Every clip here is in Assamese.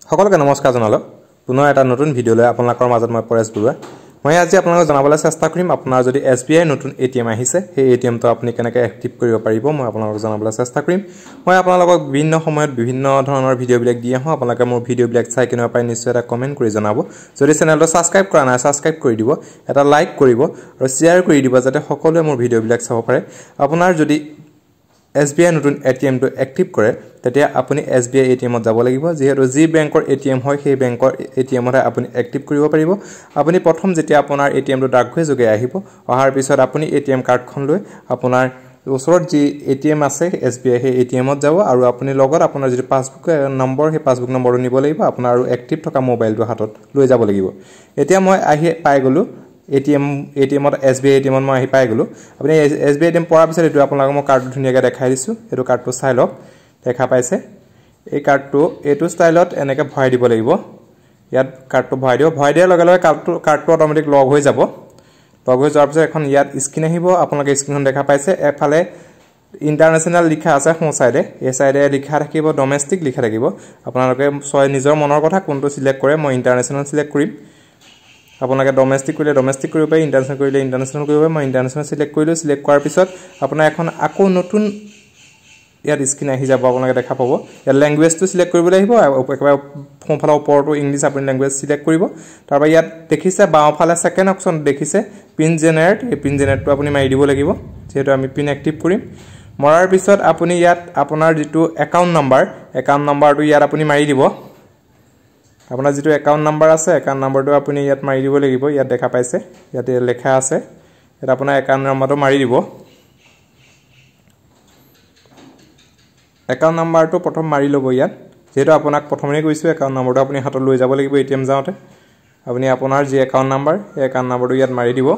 সকলকে নমস্কাৰ জনালো পুনৰ এটা নতুন ভিডিও লৈ আপোনালোকৰ মাজত মই পৰেশ বৰুৱা মই আজি আপোনালোকক জনাবলৈ চেষ্টা কৰিম আপোনাৰ যদি SBI নতুন ATM আহিছে সেই ATM তো আপুনি কেনেকৈ এক্টিভ কৰিব পাৰিব মই আপোনালোকক জনাবলৈ চেষ্টা কৰিম মই আপোনালোকক বিভিন্ন সময়ত বিভিন্ন ধৰণৰ ভিডিও বিলাক দি আহো আপোনালোকে মোৰ ভিডিও বিলাক চাই কিনে পাই নিশ্চয় এটা কমেন্ট কৰি জনাব যদি চেনেলটো সাবস্ক্ৰাইব কৰা নাই সাবস্ক্ৰাইব কৰি দিব এটা লাইক কৰিব আৰু শেয়াৰ কৰি দিব যাতে সকলোৱে মোৰ ভিডিও বিলাক চাব পাৰে আপোনাৰ যদি SBI নতুন ATM to active কৰে তেতিয়া আপুনি SBI ATM ত যাব লাগিব যেহেতু জি বেংকৰ ATM হয় সেই বেংকৰ ATM ত আপুনি এক্টিভ কৰিব পাৰিব আপুনি প্ৰথম যেতিয়া আপোনাৰ ATM টো ডাকঘৰ যোগে আহিব অহাৰ পিছত আপুনি ATM কাৰ্ডখন লৈ আপোনাৰ ওচৰত যি ATM আছে SBI সেই ATM ত যাব আৰু আপুনি লগত আপোনাৰ যি পাছবুক নম্বৰ সেই পাছবুক নম্বৰটো নিব লাগিব আপোনাৰ আৰু এক্টিভ থকা মোবাইলটো হাতত লৈ যাব লাগিব এতিয়া মই আহি পাই গলো ATM ত SBI ATM ত মই আহি পাই গলো আপুনি SBI ATM পৰাৰ পিছত এটো আপোনাক মই কাৰ্ডটো ধুনিয়াকৈ দেখাই দিছো এটো কাৰ্ডটো চাই লওক দেখা পাইছে এই কাৰ্ডটো এটো ষ্টাইলত এনেকৈ ভৰাই দিব লাগিব ইয়াত কাৰ্ডটো ভৰাই দিয়াৰ লগে লগে কাৰ্ডটো অটোমেটিক লগ হৈ যাব লগ হৈ যোৱাৰ পিছত এখন ইয়াত স্ক্ৰীন আহিব আপোনালোকে স্ক্ৰীনখন দেখা পাইছে এফালে ইন্টাৰনেশনাল লিখা আছে সোঁ সাইডে এই সাইডে লিখা থাকিব ডমেষ্টিক লিখা থাকিব আপোনালোকে নিজৰ মনৰ কথা কোনটো সিলেক্ট কৰে মই ইন্টাৰনেশনাল সিলেক্ট কৰিম আপোনালোকে ডমেষ্টিক কৰিলে ডমেষ্টিক কৰিব পাৰে ইন্টাৰনেশনাল কৰিলে ইন্টাৰনেশনাল কৰিব পাৰে মই ইন্টাৰনেশনাল সিলেক্ট কৰিলো সিলেক্ট কৰাৰ পিছত আপোনাৰ এখন আকৌ নতুন ইয়াত স্ক্ৰীন আহি যাব আপোনালোকে দেখা পাব ইয়াত ল্যাঙ্গুৱেজটো সিলেক্ট কৰিবলৈ আহিব একেবাৰে ফোনফালৰ ওপৰটো ইংলিছ আপুনি ল্যাঙ্গুৱেজ সিলেক্ট কৰিব তাৰপা ইয়াত দেখিছে বাওঁফালে সেকেন্ড অপচন দেখিছে পিন জেনাৰেট এই পিন জেনাৰেটটো আপুনি মাৰি দিব লাগিব যেহেতু আমি পিন এক্টিভ কৰিম মৰাৰ পিছত আপুনি ইয়াত আপোনাৰ যেটো একাউন্ট নাম্বাৰটো ইয়াত আপুনি মাৰি দিব আপোনাৰ যেটো একাউন্ট নাম্বাৰ আছে একাউন্ট নাম্বাৰটো আপুনি ইয়াত মাৰি দিব লাগিব ইয়াত দেখা পাইছে ইয়াতে লেখা আছে এটা আপোনাৰ একাউন্ট নাম্বাৰটো মাৰি দিব একাউন্ট নাম্বাৰটো প্ৰথম মাৰি লব ইয়াত যেটো আপোনাক প্ৰথমে কৈছো একাউন্ট নাম্বাৰটো আপুনি হাতত লৈ যাব লাগিব ATM যাওতে আপুনি আপোনাৰ যি একাউন্ট নাম্বাৰ এই একাউন্ট নাম্বাৰটো ইয়াত মাৰি দিব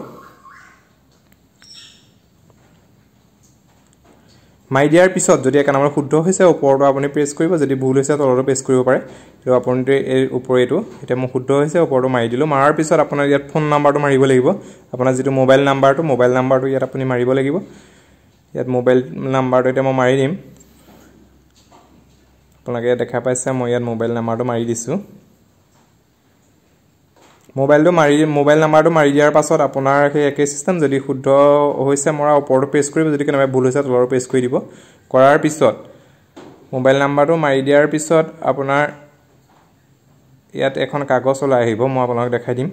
মাই দিয়াৰ পিছত যদি একাউন্ট নাম্বাৰ শুদ্ধ হৈছে ওপৰটো আপুনি প্ৰেছ কৰিব যদি ভুল হৈছে তলটো প্ৰেছ কৰিব পাৰে তো আপুনি এই ওপৰেটো এটা মই শুদ্ধ হৈছে ওপৰটো মাৰি দিলো মাৰাৰ পিছত আপোনাৰ ইয়াত ফোন নাম্বাৰটো মাৰিব লাগিব আপোনাৰ যেটো মোবাইল নাম্বাৰটো ইয়াত আপুনি মাৰিব লাগিব ইয়াত মোবাইল নাম্বাৰটো এটা মই মাৰি দিম আপোনালোকে দেখা পাইছে মই ইয়াত মোবাইল নাম্বাৰটো মাৰি দিছো মোবাইল নাম্বাৰটো মাৰি দিয়াৰ পাছত আপোনাৰ সেই একে সিস্টেম যদি শুদ্ধ হৈছে মৰা ওপৰটো প্ৰেছ কৰিব যদি কেনেবা ভুল হৈছে তলটো প্ৰেছ কৰি দিব কৰাৰ পিছত মোবাইল নাম্বাৰটো মাৰি দিয়াৰ পিছত আপোনাৰ ইয়াত এখন কাগজ ওলাই আহিব মই আপোনাক দেখাই দিম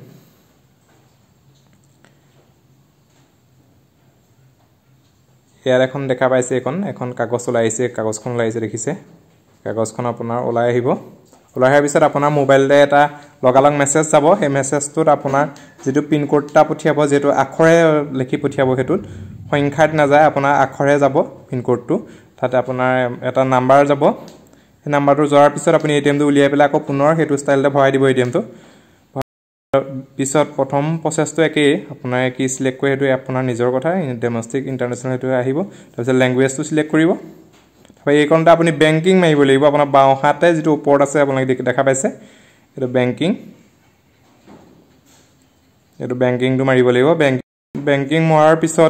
ইয়াত এখন দেখা পাইছে এখন কাগজ ওলাই আহিছে কাগজখন ওলাই আহিছে দেখিছে কাগজখন আপোনাৰ ওলাই আহিব ওলাই অহাৰ পিছত আপোনাৰ মোবাইলতে এটা লগালগ মেছেজ যাব সেই মেছেজটোত আপোনাৰ যেটো পিন কোডটা পঠিয়াব যেটো আখৰে লিখি পঠিয়াব হেতুত সংখ্যাত না যায় আপোনাৰ আখৰে যাব পিন কোডটো তাতে আপোনাৰ এটা নাম্বাৰ যাব এই নাম্বাৰটো যোৱাৰ পিছত আপুনি ATM টো উলিয়াই পেলাই আকৌ পুনৰ হেতু ষ্টাইলতে ভৰাই দিব ATM টো পিছত প্ৰথম প্ৰসেছটো একেই আপোনাৰ কি সিলেক্ট কৰে হেতু আপোনাৰ নিজৰ কথা ডমেষ্টিক ইন্টাৰনেশনাল হেতু আহিব তাৰপিছত ল্যাঙ্গুৱেজটো সিলেক্ট কৰিব এই কোনটা আপুনি বেংকিং মাৰিব লাগিব আপোনাৰ বাওঁ হাতে যেটো ওপৰত আছে আপোনাক দেখা পাইছে এটো বেংকিংটো মাৰিব লাগিব বেংকিং মৰাৰ পিছত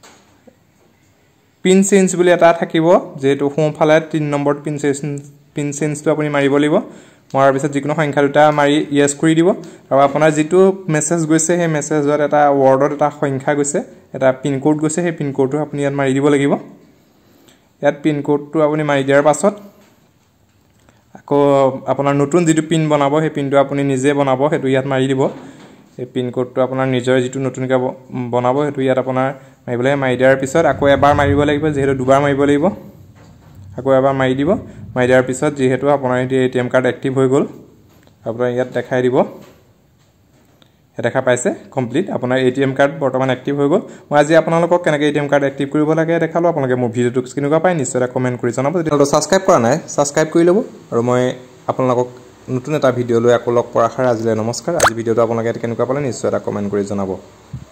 পিন চেঞ্জ বুলি এটা থাকিব যেটো সোঁফালে 3 নম্বৰ পিন চেঞ্জটো আপুনি মাৰিব লাগিব মৰাৰ পিছত যিকোনো সংখ্যা দুটা মাৰি ইয়েস কৰি দিব আৰু আপোনাৰ যেটো মেছেজ গৈছে সেই মেছেজত এটা ওয়াৰ্ডত এটা সংখ্যা গৈছে এটা পিন কোড গৈছে সেই পিন কোডটো আপুনি ইয়াত মাৰি দিব লাগিব ইয়াত পিন কোডটো আপুনি মাৰি দিয়াৰ পাছত আকৌ আপোনাৰ নতুন যেটো পিন বনাব সেই পিনটো আপুনি নিজে বনাব হেতু ইয়াত মাৰি দিব এই পিন কোডটো আপোনাৰ নিজৰ যেটো নতুনকৈ বনাব হেতু ইয়াত আপোনাৰ মাৰিবলৈ মাৰি দিয়াৰ পিছত আকৌ এবাৰ মাৰিব লাগিব যেহেতু দুবাৰ মাৰিব লাগিব আকৌ এবাৰ মাৰি দিব মাৰি দিয়াৰ পিছত যেহেতু আপোনাৰ ATM কাৰ্ড এক্টিভ হৈ গল আপোনাৰ ইয়াত দেখাই দিব দেখা পাইছে কমপ্লিট আপোনাৰ ATM কাৰ্ড বৰ্তমান এক্টিভ হৈ গল মই আজি আপোনালোকক কেনেকৈ ATM কাৰ্ড এক্টিভ কৰিব লাগে দেখালো আপোনালোকে মোৰ ভিডিওটো কেনেকুৱা পাই নিশ্চয় কমেন্ট কৰি জনাব যদি সাবস্ক্ৰাইব কৰা নাই সাবস্ক্ৰাইব কৰি লব আৰু মই আপোনালোকক নতুন এটা ভিডিও লৈ আকৌ লগ পোৱাৰ আশাৰে আজিলৈ নমস্কাৰ আজি ভিডিওটো আপোনালোকে কেনেকুৱা পালে নিশ্চয় কমেন্ট কৰি জনাব